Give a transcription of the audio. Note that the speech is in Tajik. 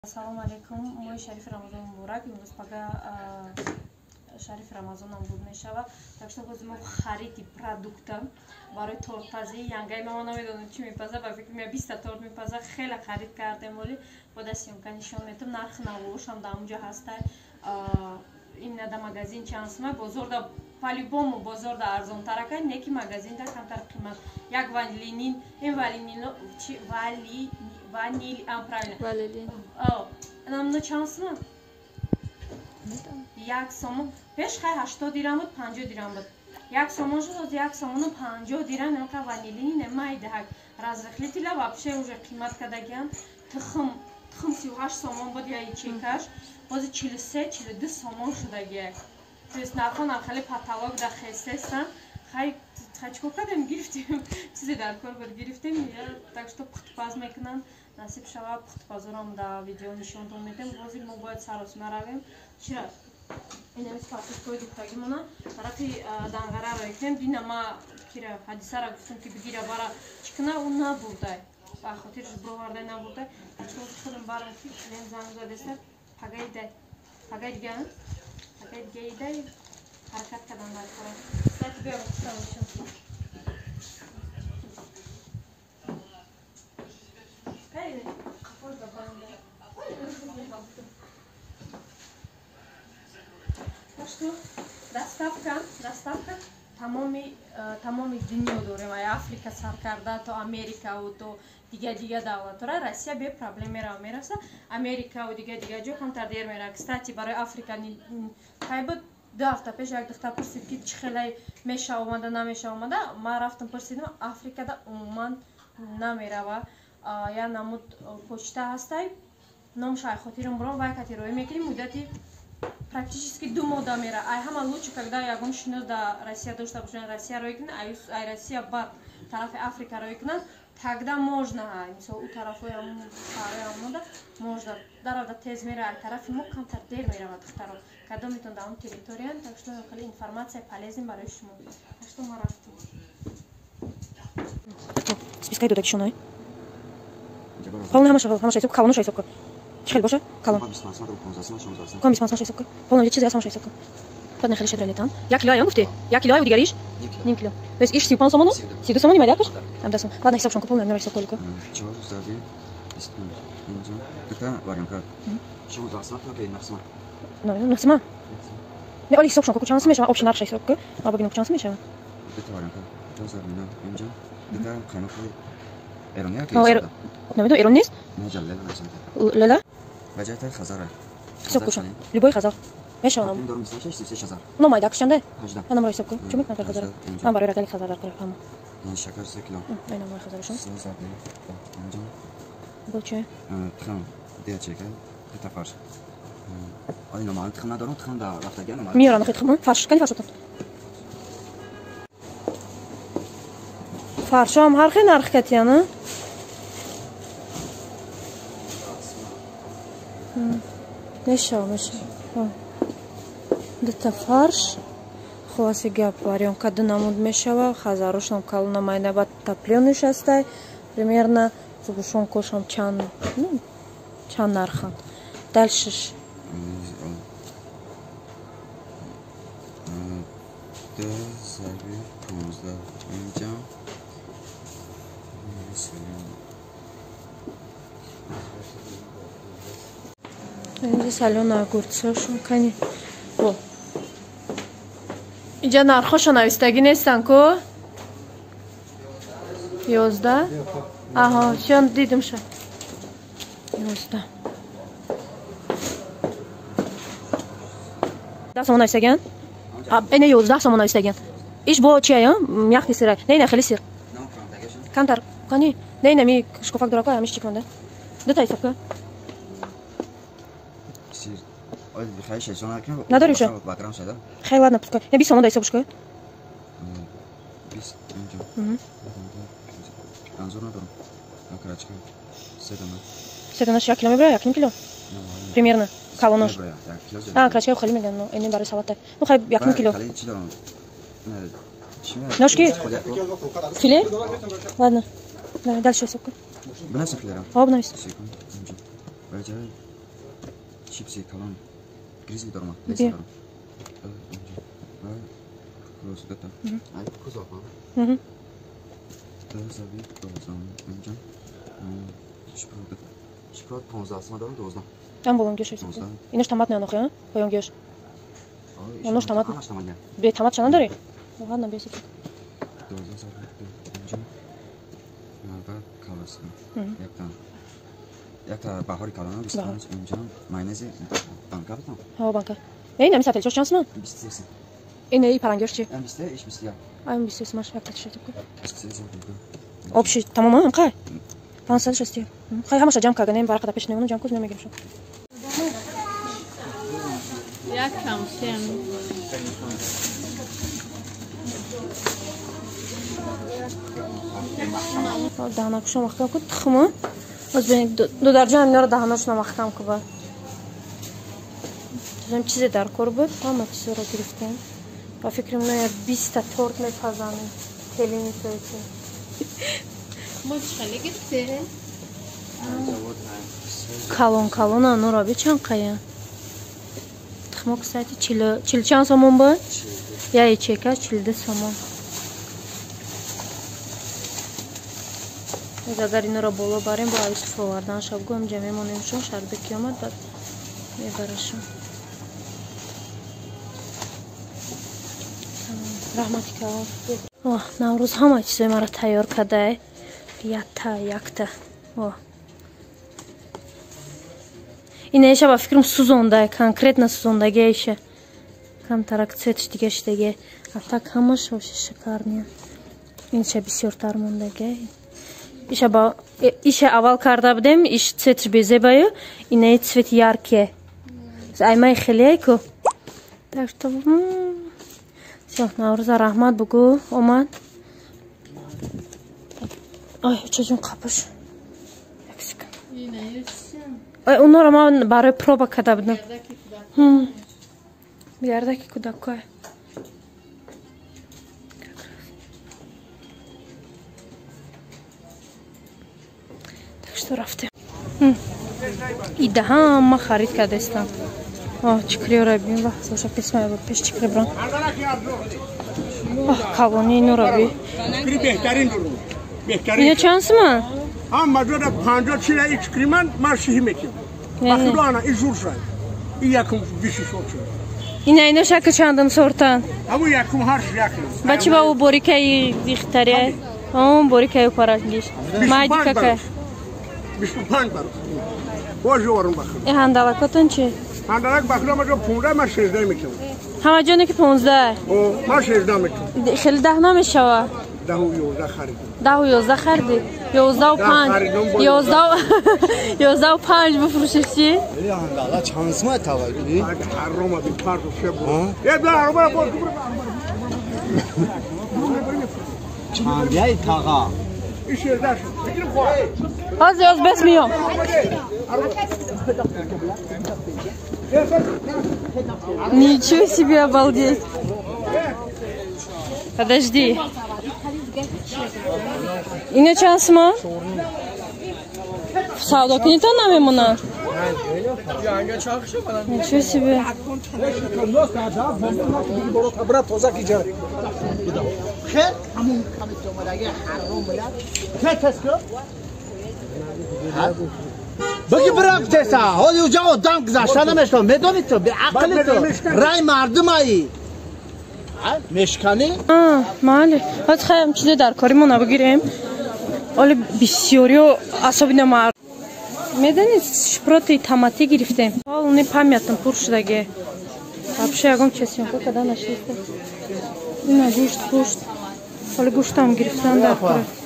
Ассалому алейкум. Мои шариф Рамазон муборак. Имрӯз пага шариф Рамазонам буд мешава. Так что боз мо хариди продукта барои тортпазӣ янгай мо намедонам чӣ мепаза, ба фикр меям 20 та торт мепаза. Хеле харид кардем, вали бода сёмка нишон метам. Нарх навошам дар онҷа ҳастай. Имна да магазин чансма бозорда по-любому бозорда арзонтарака, неки магазинда камтар қимат. Як ванилин, ин ванилин чи ванил, правильно. Ванилин. Намно чансма? Як сомон. Пеш хай 80 дирам буд, 50 дирам буд. Як сомон шуд, як сомону 50 дирам, немка ванилин немай дahak. Разрыхлителя вообще уже қимат кадагиан. Тхм 38 сомон буд я ячейкаш. Бози 43-42 сомон шудагия. То есть нархон хеле потолок да хестестан. Хай чико кардем гирифтем. Чизе дар кор буд гирифтем. Так что пухтпаз мекунам. Насиб шава пухтпазорам да видео нишонтон медем. Бози мо бояд саросима равем. Чира? Инамис патушкои духтагимона. Тарафи дангараро икнем. Дина ма кира ҳадисара гуфтам ки бигира бара чикна у набурдай. Ба хотир бровардай набурдай. Так что худам барам ки лем занг задеста. Пагай диган. Пагай дигаидай. Ҳаракат кадан дар кора. Дати биям гуфтам нишон. Кайде? Қафоз да банда. Так что доставка тамоми дунё дорем. Ай Африка сар карда то Америка у то дига давлатора Россия бе проблем мераса. Америка у дига ҷо камтар дер мера. Кстати барои Африка кайбуд 2 ҳафта пеш як духтар пурсид ки чӣ хеле меша омада намеша омада. Ман рафтам пурсидам Африкада умуман намерава. Я намуд почта ҳастай. Номшай хотирам бурам вай кати роӣ мекунем муддати практически 2 мода мера. Ай ҳама лучше когда ягон шинос да Россия дошта бошем, Россия роӣ кунем, ай Россия ба тарафи Африка роӣ кунем, тогда можно, мисол у тарафои ҳамон шаҳраи ҳамода можно. Дарода тез мера, ай тарафи мо камтар дер мерава духтаро. Когда метон да он территориян, так что хеле информация полезен барои шумо. Так что мо рафтем. Спискай додак шуной. Полна ҳамаша ҳисоб, калону ҳисоб кун. Чӣ хел боша? Калон. Ком 15 ҳисоб кун. Полна чизе ҳамаша ҳисоб кун. Ладно, хеле щедро летан. 1 кило ям гуфти? 1 кило у дигариш? 1 кило. То есть иш 35 сомону? 32 сомони майда каш? Ам дасом. Ладно, ҳисоб шон полна нора ҳисоб кулку. Чего зади? Инҷа. Гэта вариант. Чего засмат ка бенасма? Ну, насма. Не оли ҳисоб шон ку чанс мешава, общий нарх ҳисоб ку. Ма бигин ку чанс мешава. Гэта вариант. Чего забина? Инҷа. Гэта қаймақи Эрония ки. Намедон Эрон нест? Не ҷаллела наҷа. Лела? Ваҷатай хазара. Ҳисоб кушон. Любой хазар. Мешава. Ин дорум 26000. Ну майда кушанде? 18. Ана мара ҳисоб ку. Чӣ мекунад хазара? Ам барои рагали хазар дар кора ҳама. Ин шакар 3 кило. Айна мара хазарашон. Инҷа. Боче. Тхам. Дия чека. Гэта фарш. Ай номал тхам надорум, тхам да рафтаган номал. Миёрам тхам. Фарш, кани фарш отам. Фаршам ҳар хел нарх катияна. Мешава. Дата фарш. Хулоси гап варёнка намуд мешава. Хазарошам калона майна ба топлёный шастай. Примерно зубушон кошам чанд нархан. Дальше. Здесь Алена огурцошон кани. О. Инҷа нархошо навистагӣ нестан ку? 11. Аҳо, шон дидим шо. 11. 10 сомон навистаган? Эне 11 сомон навистаган. Иш бо чи ая? Яхни сира. Не хели сир. Камтар кани. Не ми шкафак дурака, амиш чикманда. Дата исапка. Надорим шо? Хай ладно, пускай. Я 20 сомон дай собушка. 20. Анзор надорим. Крачка. 7 кило мебра, 1 кило. Примерно. Калонош. Крачка хали меган, но эне барои салата. Ну хай 1 кило. Ножки? Филе? Ладно. Дальше сок. Обнайс. چیپسی کلان گریز می‌دارم. بیا. روز داده. ای کوزا ها. زاویه 12 اینجا. شکلات 15 است دارم 12. Tam bolon göş olsun. İniş tamat ne anlıyor? Koyun göş. Onu tamat. Bir tamat çana deri. Ладно, бесит. 12 زاویه اینجا. بعد کالاسن. یک تا بهاری کالان 25 اینجا. ماینز banka mı? Ha banka. Ne misafir çok şanslı mı? 20. İyi paran göş çi. 20 iş 20 ya. Ay 20 maş yaklaşık şey такое. 20. Общий, tamam mı? Kay. Pan sen şesti. Kay hamasha jam kaga nem bara kada peşine onu jam kuz nemegim şu. Yakam sen. Dahana kuşa mahkam ku tıxımı. Az ben do darca emlere dahana şuna mahkam ku var. Bizim çize dar korbu. Ama çizora giriftim. Ba fikrimle ya 20 ta tort me pazanın. Telini söyledi. Moçxali gitti. Kalon anora bir çankaya. Tıxımı kısaydı çilçan somon bu. Ya içeka çilde somon. Agar inora bolo barem bu avis fovardan şabgom cemem onun şon şarbe kiyamat bad mebarasham. Rahmatika. Oh, Navruz hamma chize mara tayyor kaday. Yatta yakta. Oh. Ina еще во фикрим сезонда, конкретно сезонда еще. Контракт цветочки штеге. А так хамаш вообще шикарные. Инше бисёр тармондага. Ише авал карда будем, иш цвет безебаю, и на цвет яркий. Аймай хелейку. Так что, все, Науруза рахмат бугу, омад. Ай, чечун капыш. Yine yetsin. Ай, унора ман барои проба карда будам. Биярдаки кудаккой. Что рафте? И да, ма харид кадестам. О, чикриора бин ва, слушай, письма его пеш чикрибран. О, колони нураби. بهترین Ина чансма? هم مجرد 50 چیله ایک کریمان مارشی میکنم. وقتی دانا ایجور شد. یکم بیشی شد. Ина шака чандам сортан. اما یکم هرش یکم. Бачи ба у борикаи дихтаре. Он борикаи парагиш. Майди какая? 25 برو. باشه ورم بخیر. ای هندالکاتون چی؟ هندالک بخیر ما جو 15 ما 16 میکنم. همه جانی که 15. او ما 16 میکنم. خیلی ده نمیشه. 10 و 11 خرید. 10 و 11 خریدی. 11 و 5. 11 و 5 بفروشی چی؟ یا هندالا چانس ما تاوری. حرام ابی پارو شب. یه بلا عربا برو. چاندیای تاغا. ایش داش. بگیرم خو. Az yaz besmiyor. Ничего себе, обалдеть. Подожди. Ина чансма? Savdakini tanımam ona. Nичего себе. بگی برام تسا حالی اونجا آدم گذاشتن نمیشتم میدونی تو به عقل تو رای مردم ایی مشکنی؟ مالی حتی خیلی چیزی در کاریمون بگیریم حالی بسیاری особенно مرد میدونید شپروتی تماتی گرفتیم حالا اونی پامیتم پر شدگه вообще ягон чесенко когда нашли. Ина гушт. حالی گوشتم گرفتن در کاری